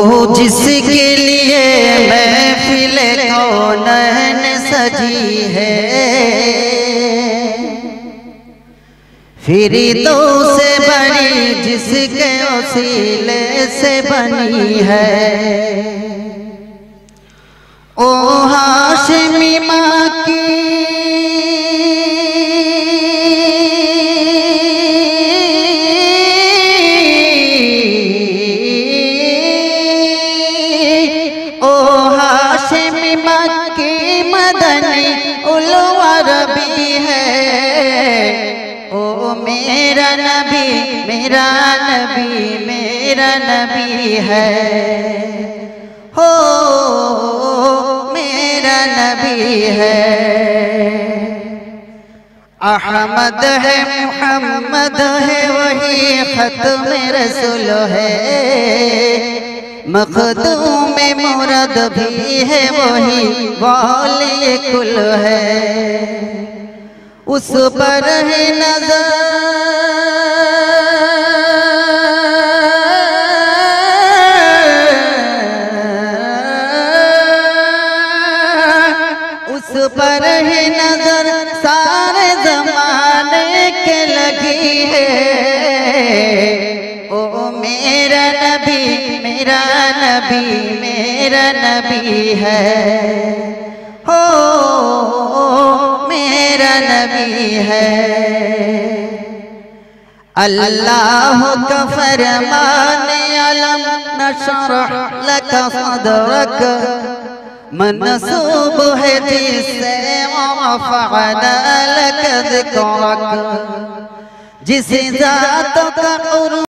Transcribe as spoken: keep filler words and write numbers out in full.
जिसके लिए महफिल कौनैन सजी है, फिरिदो से बड़ी जिसके वसीले से बनी है। ओ हाशिमी माँ की मक्की मदनी उलू अरबी है। ओ मेरा नबी मेरा नबी मेरा नबी है, हो मेरा नबी है। अहमद है मुहम्मद है वही खत्म रसूल है, मखदूम मुराद भी है वही वाले कुल है। उस पर है नजर उस पर है नजर सारे जमाने के लगी है। ओ मेरा नबी मेरा नबी मेरा नबी है, हो मेरा नबी है। अल्लाह का फरमान अलम नशरह लक सदरक, मनसूब है जिससे वरफ़अना लक ज़िक्रक। जिस ज़ात का